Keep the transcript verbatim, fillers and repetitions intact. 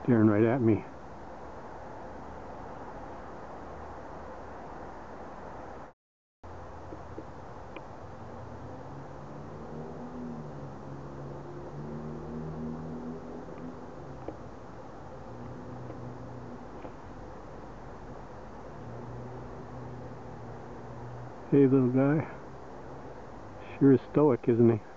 staring right at me. Hey, little guy. Sure is stoic, isn't he?